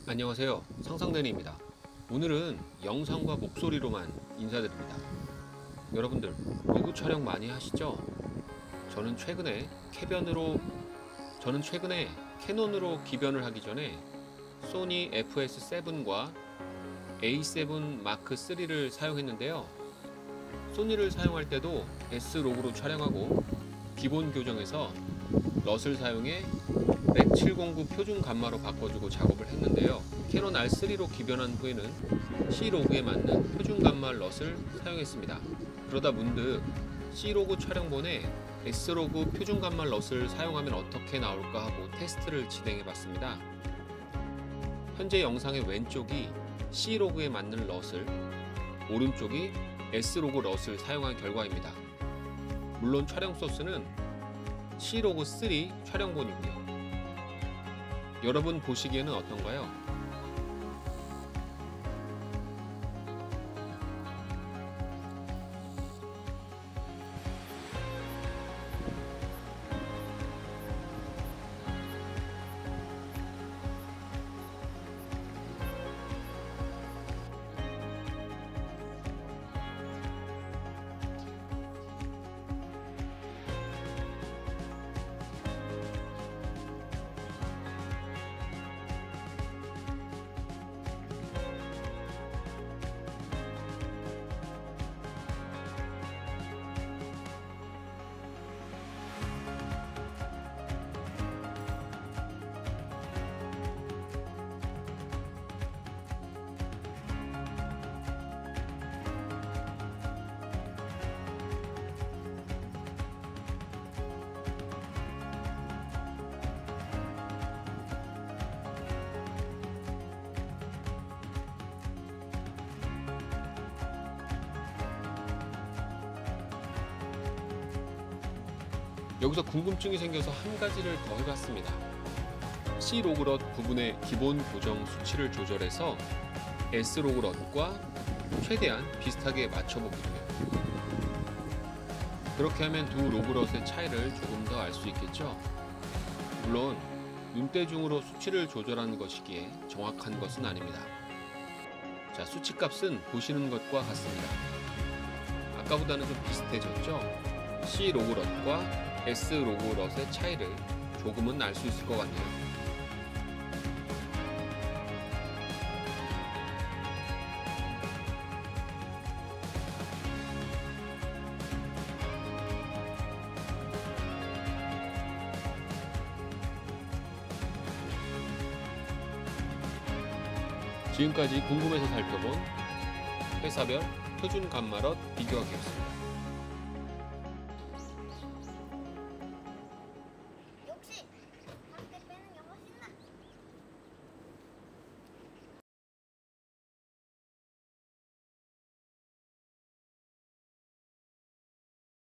안녕하세요, 상상대리입니다. 오늘은 영상과 목소리로만 인사드립니다. 여러분들 로그 촬영 많이 하시죠? 저는 최근에 캐논으로 기변을 하기 전에 소니 FS7과 A7 마크 3를 사용했는데요. 소니를 사용할 때도 S로그로 촬영하고 기본 교정에서 럿을 사용해 맥 709 표준 감마로 바꿔주고 작업을 했는데요. 캐논 R3로 기변한 후에는 C로그에 맞는 표준 감마 럿을 사용했습니다. 그러다 문득 C로그 촬영본에 S로그 표준 감마 럿을 사용하면 어떻게 나올까 하고 테스트를 진행해봤습니다. 현재 영상의 왼쪽이 C로그에 맞는 럿을, 오른쪽이 S로그 럿을 사용한 결과입니다. 물론 촬영 소스는 C로그 3 촬영본이고요. 여러분 보시기에는 어떤가요? 여기서 궁금증이 생겨서 한 가지를 더 해봤습니다. C로그럿 부분의 기본 교정 수치를 조절해서 S로그럿과 최대한 비슷하게 맞춰보거든요. 그렇게 하면 두 로그럿의 차이를 조금 더 알 수 있겠죠? 물론 눈대중으로 수치를 조절하는 것이기에 정확한 것은 아닙니다. 자, 수치값은 보시는 것과 같습니다. 아까보다는 좀 비슷해졌죠? C로그럿과 S로그럿의 차이를 조금은 알 수 있을 것 같네요. 지금까지 궁금해서 살펴본 회사별 표준 감마럿 비교하기였습니다.